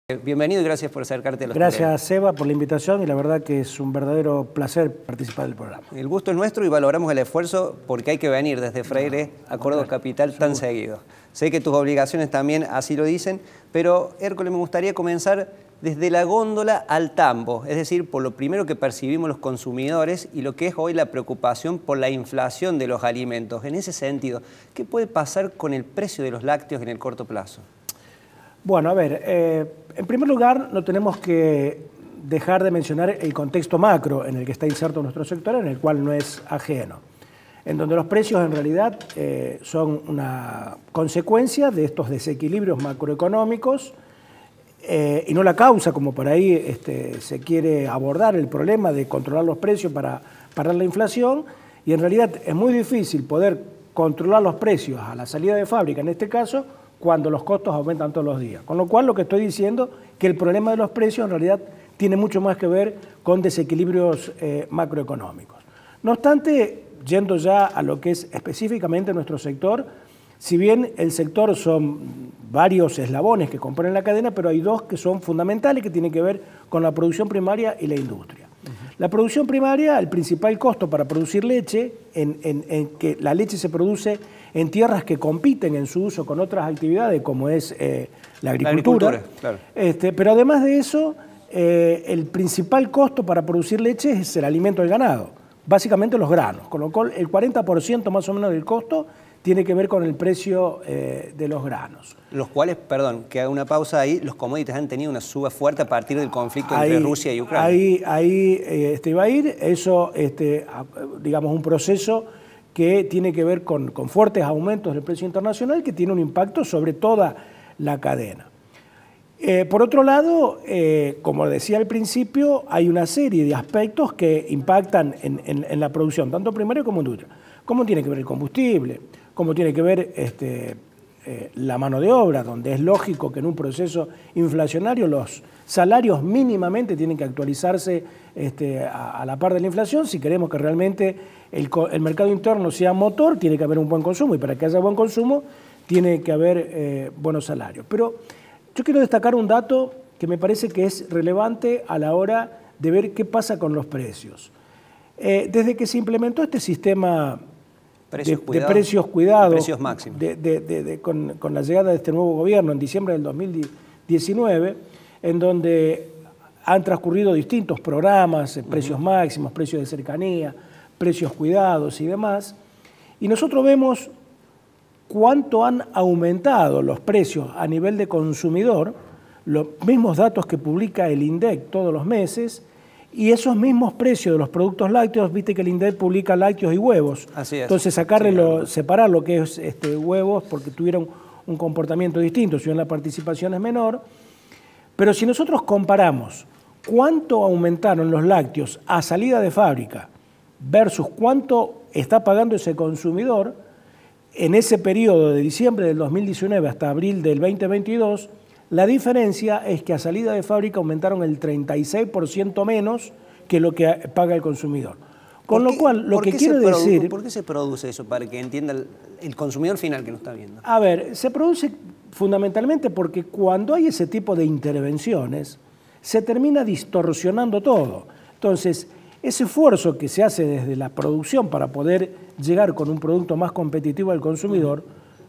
Bienvenido y gracias por acercarte a los Gracias, terrenos. Seba, por la invitación y la verdad que es un verdadero placer participar del programa. El gusto es nuestro y valoramos el esfuerzo porque hay que venir desde Freire a Córdoba Capital tan seguido. Sé que tus obligaciones también así lo dicen, pero Hércules, me gustaría comenzar desde la góndola al tambo, es decir, por lo primero que percibimos los consumidores y lo que es hoy la preocupación por la inflación de los alimentos. En ese sentido, ¿qué puede pasar con el precio de los lácteos en el corto plazo? Bueno, a ver, en primer lugar no tenemos que dejar de mencionar el contexto macro en el que está inserto nuestro sector, en el cual no es ajeno, en donde los precios en realidad son una consecuencia de estos desequilibrios macroeconómicos y no la causa, como por ahí se quiere abordar el problema de controlar los precios para parar la inflación, y en realidad es muy difícil poder controlar los precios a la salida de fábrica, en este caso, cuando los costos aumentan todos los días. Con lo cual, lo que estoy diciendo es que el problema de los precios en realidad tiene mucho más que ver con desequilibrios macroeconómicos. No obstante, yendo ya a lo que es específicamente nuestro sector, si bien el sector son varios eslabones que componen la cadena, pero hay dos que son fundamentales, que tienen que ver con la producción primaria y la industria. La producción primaria, el principal costo para producir leche, en que la leche se produce en tierras que compiten en su uso con otras actividades, como es la agricultura. Claro. Pero además de eso, el principal costo para producir leche es el alimento del ganado, básicamente los granos, con lo cual el 40% más o menos del costo tiene que ver con el precio de los granos. Los cuales, perdón, que haga una pausa ahí, los commodities han tenido una suba fuerte a partir del conflicto entre Rusia y Ucrania. Ahí va a ir, eso, digamos, un proceso que tiene que ver con fuertes aumentos del precio internacional que tiene un impacto sobre toda la cadena. Por otro lado, como decía al principio, hay una serie de aspectos que impactan en la producción, tanto primaria como industria. ¿Cómo tiene que ver el combustible? ¿Cómo tiene que ver la mano de obra? Donde es lógico que en un proceso inflacionario los salarios mínimamente tienen que actualizarse a la par de la inflación. Si queremos que realmente el mercado interno sea motor, tiene que haber un buen consumo, y para que haya buen consumo tiene que haber buenos salarios. Pero yo quiero destacar un dato que me parece que es relevante a la hora de ver qué pasa con los precios. Desde que se implementó este sistema de precios cuidados, precios máximos, con la llegada de este nuevo gobierno en diciembre del 2019, en donde han transcurrido distintos programas, precios máximos, precios de cercanía, precios cuidados y demás, y nosotros vemos cuánto han aumentado los precios a nivel de consumidor, los mismos datos que publica el INDEC todos los meses, y esos mismos precios de los productos lácteos, viste que el INDEC publica lácteos y huevos. Así es. Entonces separar lo que es huevos, porque tuvieron un comportamiento distinto, si bien la participación es menor. Pero si nosotros comparamos cuánto aumentaron los lácteos a salida de fábrica versus cuánto está pagando ese consumidor, en ese periodo de diciembre del 2019 hasta abril del 2022, la diferencia es que a salida de fábrica aumentaron el 36% menos que lo que paga el consumidor. Con lo cual, lo que quiero decir... ¿Por qué se produce eso? Para que entienda el consumidor final que nos está viendo. A ver, se produce fundamentalmente porque cuando hay ese tipo de intervenciones, se termina distorsionando todo. Entonces, ese esfuerzo que se hace desde la producción para poder llegar con un producto más competitivo al consumidor,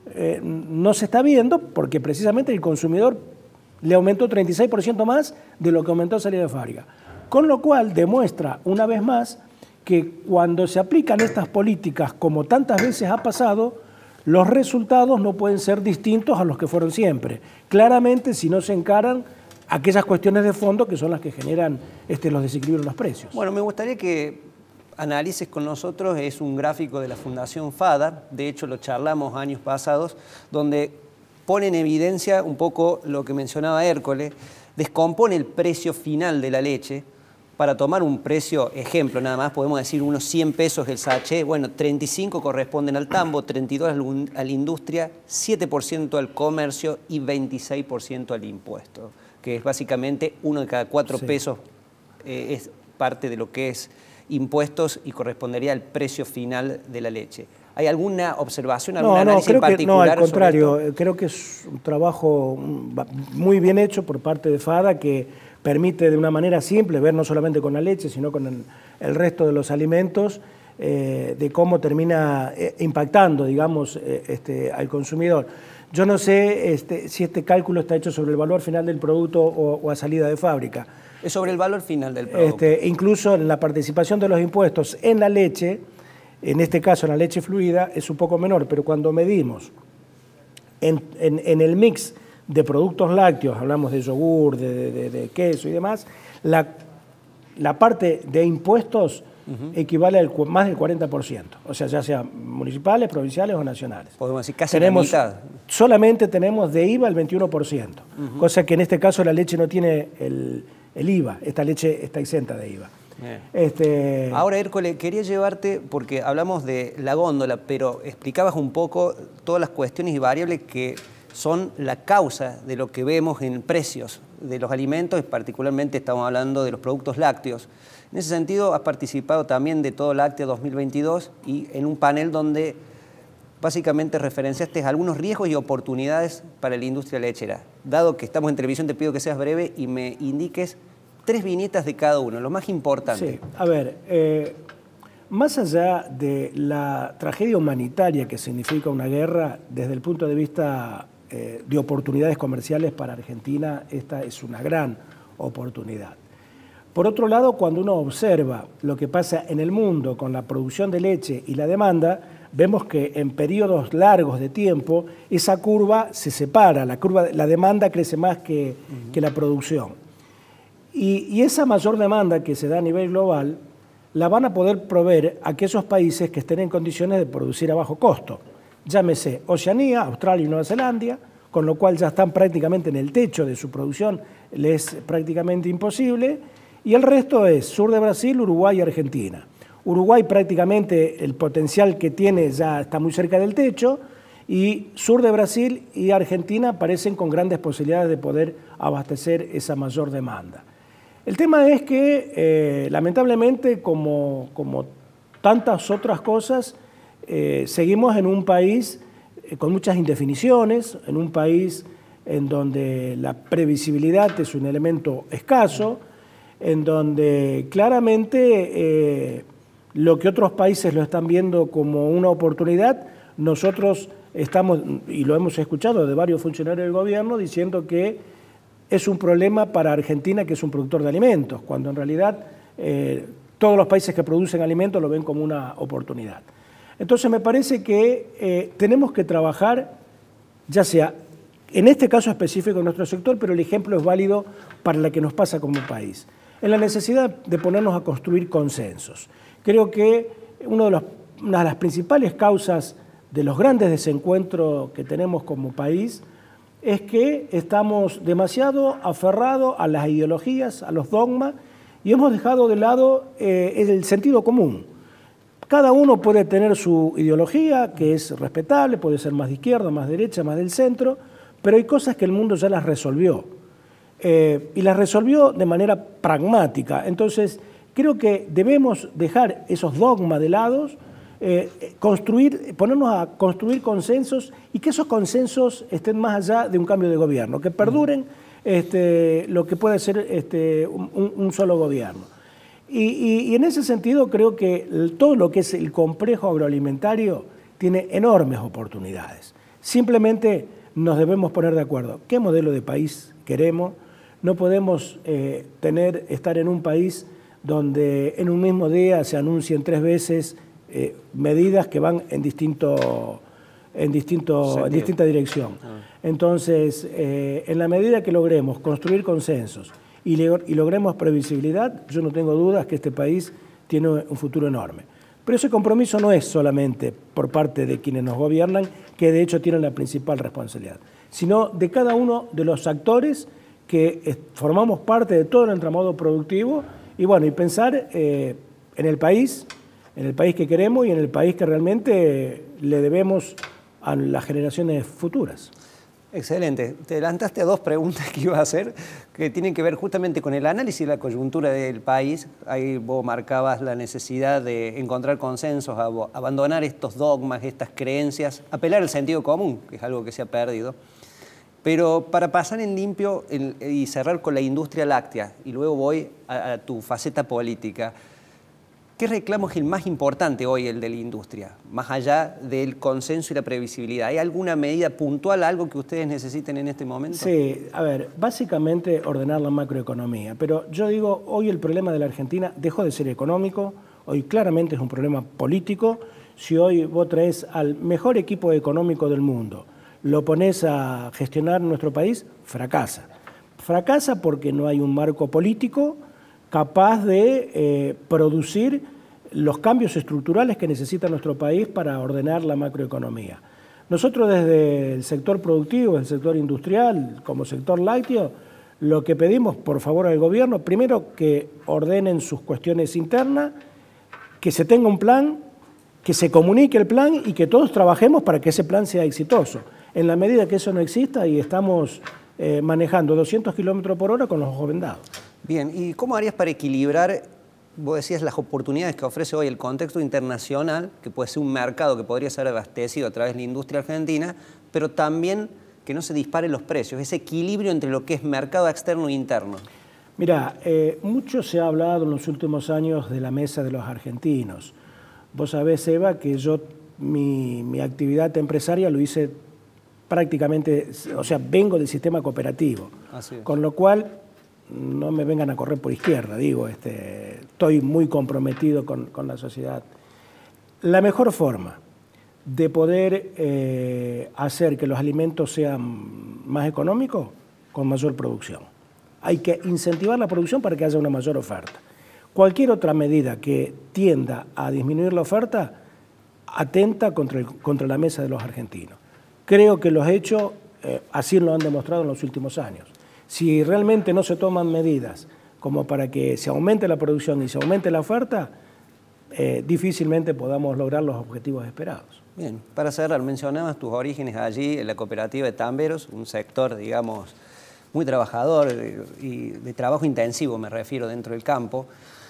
no se está viendo porque precisamente el consumidor le aumentó 36% más de lo que aumentó a salida de fábrica. Con lo cual demuestra una vez más que cuando se aplican estas políticas, como tantas veces ha pasado, los resultados no pueden ser distintos a los que fueron siempre. Claramente, si no se encaran aquellas cuestiones de fondo que son las que generan los desequilibrios en los precios. Bueno, me gustaría que analices con nosotros, es un gráfico de la Fundación FADA, de hecho lo charlamos años pasados, donde pone en evidencia un poco lo que mencionaba Hércules, descompone el precio final de la leche. Para tomar un precio, ejemplo nada más, podemos decir unos 100 pesos el sachet, bueno, 35 corresponden al tambo, 32 a la industria, 7% al comercio y 26% al impuesto, que es básicamente uno de cada 4 pesos es parte de lo que es impuestos y correspondería al precio final de la leche. ¿Hay alguna observación, No, algún análisis creo particular? Que, no, al contrario, sobre esto? creo que es un trabajo muy bien hecho por parte de FADA que permite de una manera simple ver no solamente con la leche, sino con el resto de los alimentos, de cómo termina impactando, digamos, al consumidor. Yo no sé si este cálculo está hecho sobre el valor final del producto o a salida de fábrica. Es sobre el valor final del producto. Incluso en la participación de los impuestos en la leche, en este caso en la leche fluida, es un poco menor, pero cuando medimos en el mix de productos lácteos, hablamos de yogur, de queso y demás, la parte de impuestos equivale al más del 40%, o sea, ya sea municipales, provinciales o nacionales. Podemos decir casi la mitad. Solamente tenemos de IVA el 21%, cosa que en este caso la leche no tiene el IVA, esta leche está exenta de IVA. Ahora, Hércole, quería llevarte, porque hablamos de la góndola, pero explicabas un poco todas las cuestiones y variables que son la causa de lo que vemos en precios de los alimentos, y particularmente estamos hablando de los productos lácteos. En ese sentido, has participado también de Todo Lácteo 2022 y en un panel donde básicamente referenciaste algunos riesgos y oportunidades para la industria lechera. Dado que estamos en televisión, te pido que seas breve y me indiques 3 viñetas de cada uno, lo más importante. Sí, a ver, más allá de la tragedia humanitaria que significa una guerra, desde el punto de vista de oportunidades comerciales para Argentina, esta es una gran oportunidad. Por otro lado, cuando uno observa lo que pasa en el mundo con la producción de leche y la demanda, vemos que en periodos largos de tiempo esa curva se separa, la demanda crece más que la producción. Y esa mayor demanda que se da a nivel global la van a poder proveer aquellos países que estén en condiciones de producir a bajo costo. Llámese Oceanía, Australia y Nueva Zelanda, con lo cual ya están prácticamente en el techo de su producción, les es prácticamente imposible. Y el resto es sur de Brasil, Uruguay y Argentina. Uruguay prácticamente el potencial que tiene ya está muy cerca del techo, y sur de Brasil y Argentina parecen con grandes posibilidades de poder abastecer esa mayor demanda. El tema es que, lamentablemente, como tantas otras cosas, seguimos en un país con muchas indefiniciones, en un país en donde la previsibilidad es un elemento escaso, en donde claramente lo que otros países lo están viendo como una oportunidad, nosotros estamos, y lo hemos escuchado de varios funcionarios del gobierno, diciendo que es un problema para Argentina, que es un productor de alimentos, cuando en realidad todos los países que producen alimentos lo ven como una oportunidad. Entonces me parece que tenemos que trabajar, ya sea en este caso específico en nuestro sector, pero el ejemplo es válido para lo que nos pasa como país, en la necesidad de ponernos a construir consensos. Creo que una de las principales causas de los grandes desencuentros que tenemos como país es que estamos demasiado aferrados a las ideologías, a los dogmas, y hemos dejado de lado el sentido común. Cada uno puede tener su ideología, que es respetable, puede ser más de izquierda, más derecha, más del centro, pero hay cosas que el mundo ya las resolvió. Y las resolvió de manera pragmática. Entonces, creo que debemos dejar esos dogmas de lado, ponernos a construir consensos, y que esos consensos estén más allá de un cambio de gobierno, que perduren lo que puede ser un solo gobierno. Y en ese sentido creo que todo lo que es el complejo agroalimentario tiene enormes oportunidades. Simplemente nos debemos poner de acuerdo. ¿Qué modelo de país queremos? No podemos estar en un país donde en un mismo día se anuncien 3 veces medidas que van en distinta dirección. Entonces, en la medida que logremos construir consensos y logremos previsibilidad, yo no tengo dudas que este país tiene un futuro enorme. Pero ese compromiso no es solamente por parte de quienes nos gobiernan, que de hecho tienen la principal responsabilidad, sino de cada uno de los actores que formamos parte de todo el entramado productivo, y bueno, y pensar en el país que queremos y en el país que realmente le debemos a las generaciones futuras. Excelente. Te adelantaste a dos preguntas que iba a hacer que tienen que ver justamente con el análisis de la coyuntura del país. Ahí vos marcabas la necesidad de encontrar consensos, abandonar estos dogmas, estas creencias, apelar al sentido común, que es algo que se ha perdido. Pero para pasar en limpio y cerrar con la industria láctea, y luego voy a tu faceta política, ¿qué reclamo es el más importante hoy, el de la industria? Más allá del consenso y la previsibilidad. ¿Hay alguna medida puntual, algo que ustedes necesiten en este momento? Sí, a ver, básicamente ordenar la macroeconomía. Pero yo digo, hoy el problema de la Argentina dejó de ser económico, hoy claramente es un problema político. Si hoy vos traes al mejor equipo económico del mundo, lo pones a gestionar nuestro país, fracasa. Fracasa porque no hay un marco político capaz de producir los cambios estructurales que necesita nuestro país para ordenar la macroeconomía. Nosotros desde el sector productivo, el sector industrial, como sector lácteo, lo que pedimos por favor al gobierno, primero que ordenen sus cuestiones internas, que se tenga un plan, que se comunique el plan y que todos trabajemos para que ese plan sea exitoso. En la medida que eso no exista y estamos manejando 200 kilómetros por hora con los ojos vendados. Bien, ¿y cómo harías para equilibrar, vos decías, las oportunidades que ofrece hoy el contexto internacional, que puede ser un mercado que podría ser abastecido a través de la industria argentina, pero también que no se disparen los precios, ese equilibrio entre lo que es mercado externo e interno? Mira, mucho se ha hablado en los últimos años de la mesa de los argentinos. Vos sabés, Eva, que yo mi actividad empresaria lo hice prácticamente, o sea, vengo del sistema cooperativo, con lo cual no me vengan a correr por izquierda, digo, estoy muy comprometido con la sociedad. La mejor forma de poder hacer que los alimentos sean más económicos, con mayor producción. Hay que incentivar la producción para que haya una mayor oferta. Cualquier otra medida que tienda a disminuir la oferta atenta contra la mesa de los argentinos. Creo que los hechos así lo han demostrado en los últimos años. Si realmente no se toman medidas como para que se aumente la producción y se aumente la oferta, difícilmente podamos lograr los objetivos esperados. Bien, para cerrar, mencionabas tus orígenes allí en la cooperativa de Tamberos, un sector, digamos, muy trabajador y de trabajo intensivo, me refiero, dentro del campo.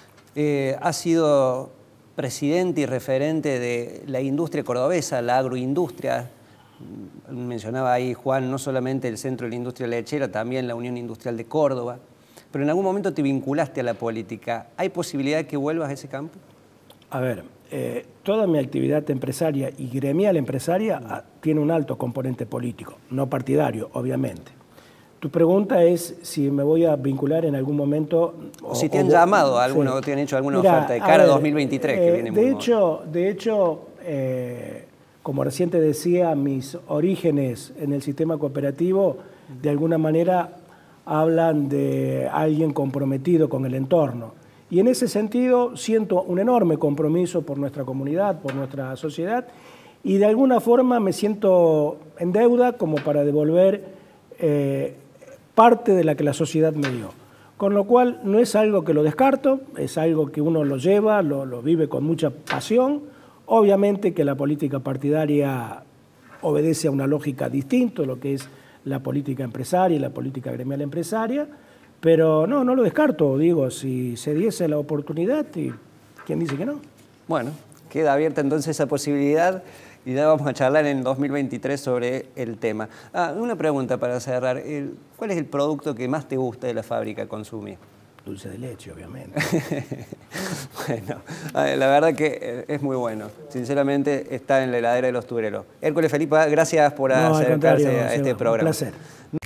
Has sido presidente y referente de la industria cordobesa, la agroindustria. Mencionaba ahí, Juan, no solamente el Centro de la Industria Lechera, también la Unión Industrial de Córdoba, pero en algún momento te vinculaste a la política. ¿Hay posibilidad de que vuelvas a ese campo? A ver, toda mi actividad empresaria y gremial empresaria tiene un alto componente político, no partidario, obviamente. Tu pregunta es si me voy a vincular en algún momento... O si te han llamado a alguno, sí, o te han hecho alguna oferta de cara a 2023, que viene muy mal. De hecho, como recién te decía, mis orígenes en el sistema cooperativo de alguna manera hablan de alguien comprometido con el entorno. Y en ese sentido siento un enorme compromiso por nuestra comunidad, por nuestra sociedad, y de alguna forma me siento en deuda como para devolver parte de la que la sociedad me dio. Con lo cual no es algo que lo descarto, es algo que uno lo lleva, lo vive con mucha pasión. Obviamente que la política partidaria obedece a una lógica distinta, lo que es la política empresaria y la política gremial empresaria, pero no lo descarto, digo, si se diese la oportunidad, y ¿quién dice que no? Bueno, queda abierta entonces esa posibilidad y ya vamos a charlar en 2023 sobre el tema. Una pregunta para cerrar, ¿cuál es el producto que más te gusta de la fábrica consumir? Dulce de leche, obviamente. Bueno, la verdad que es muy bueno. Sinceramente está en la heladera de los tubereros. Hércules Felipa, gracias por acercarse a este programa. Un placer.